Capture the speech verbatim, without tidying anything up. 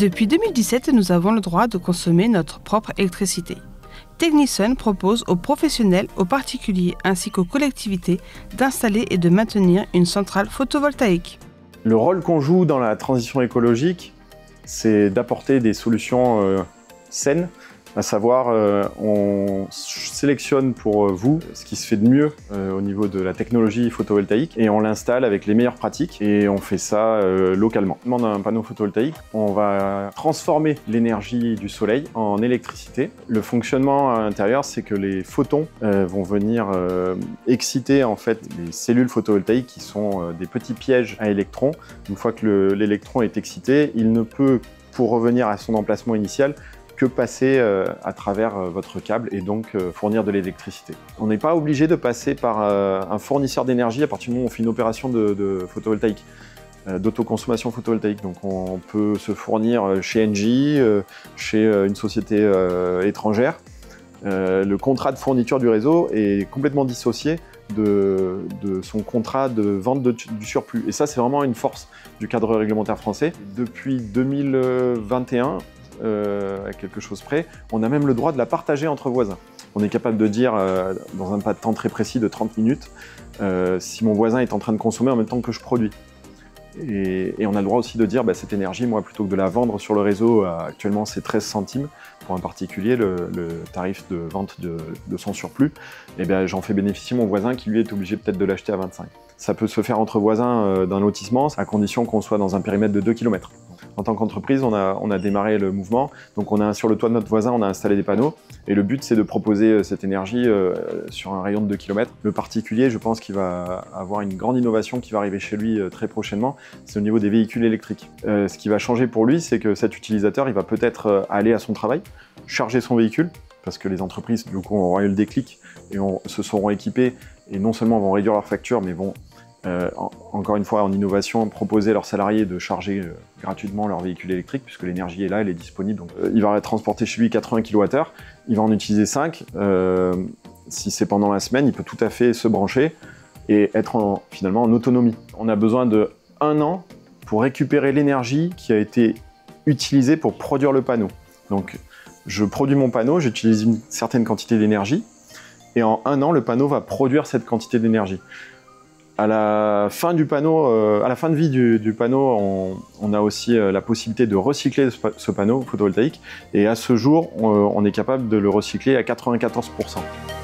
Depuis deux mille dix-sept, nous avons le droit de consommer notre propre électricité. Technison propose aux professionnels, aux particuliers ainsi qu'aux collectivités d'installer et de maintenir une centrale photovoltaïque. Le rôle qu'on joue dans la transition écologique, c'est d'apporter des solutions euh, saines, à savoir euh, on sélectionne pour vous ce qui se fait de mieux euh, au niveau de la technologie photovoltaïque et on l'installe avec les meilleures pratiques et on fait ça euh, localement. Dans un panneau photovoltaïque, on va transformer l'énergie du soleil en électricité. Le fonctionnement à l'intérieur, c'est que les photons euh, vont venir euh, exciter en fait les cellules photovoltaïques qui sont euh, des petits pièges à électrons. Une fois que l'électron est excité, il ne peut, pour revenir à son emplacement initial, que passer euh, à travers euh, votre câble et donc euh, fournir de l'électricité. On n'est pas obligé de passer par euh, un fournisseur d'énergie à partir du moment où on fait une opération de, de photovoltaïque, euh, d'autoconsommation photovoltaïque. Donc on peut se fournir chez Engie, euh, chez euh, une société euh, étrangère. Euh, le contrat de fourniture du réseau est complètement dissocié de, de son contrat de vente de, du surplus. Et ça, c'est vraiment une force du cadre réglementaire français. Depuis deux mille vingt et un, Euh, à quelque chose près, on a même le droit de la partager entre voisins. On est capable de dire, euh, dans un pas de temps très précis de trente minutes, euh, si mon voisin est en train de consommer en même temps que je produis. Et, et on a le droit aussi de dire, bah, cette énergie, moi, plutôt que de la vendre sur le réseau, euh, actuellement c'est treize centimes pour un particulier, le, le tarif de vente de, de son surplus, et bien j'en fais bénéficier mon voisin qui lui est obligé peut-être de l'acheter à vingt-cinq. Ça peut se faire entre voisins euh, d'un lotissement, à condition qu'on soit dans un périmètre de deux kilomètres. En tant qu'entreprise, on a, on a démarré le mouvement. Donc on a, sur le toit de notre voisin, on a installé des panneaux. Et le but, c'est de proposer cette énergie euh, sur un rayon de deux kilomètres. Le particulier, je pense qu'il va avoir une grande innovation qui va arriver chez lui euh, très prochainement. C'est au niveau des véhicules électriques. Euh, ce qui va changer pour lui, c'est que cet utilisateur, il va peut-être euh, aller à son travail, charger son véhicule, parce que les entreprises, du coup, auront eu le déclic et on, se seront équipées et non seulement vont réduire leurs factures, mais vont Euh, en, encore une fois en innovation, proposer à leurs salariés de charger euh, gratuitement leur véhicule électrique puisque l'énergie est là, elle est disponible. Donc, euh, il va transporter chez lui quatre-vingts kilowattheures, il va en utiliser cinq. Euh, si c'est pendant la semaine, il peut tout à fait se brancher et être en, finalement en autonomie. On a besoin de un an pour récupérer l'énergie qui a été utilisée pour produire le panneau. Donc je produis mon panneau, j'utilise une certaine quantité d'énergie et en un an, le panneau va produire cette quantité d'énergie. À la fin du panneau, euh, à la fin de vie du, du panneau, on, on a aussi euh, la possibilité de recycler ce, ce panneau photovoltaïque. Et à ce jour, on, on est capable de le recycler à quatre-vingt-quatorze pour cent.